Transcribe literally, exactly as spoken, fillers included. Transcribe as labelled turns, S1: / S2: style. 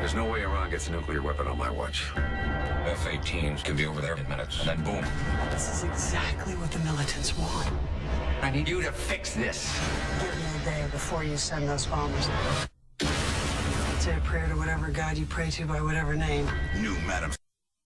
S1: There's no way Iran gets a nuclear weapon on my watch. F eighteens can be over there in minutes, and then boom.
S2: This is exactly what the militants want.
S1: I need you to fix this.
S2: Give me a day before you send those bombers. Say a prayer to whatever God you pray to by whatever name.
S1: New Madam.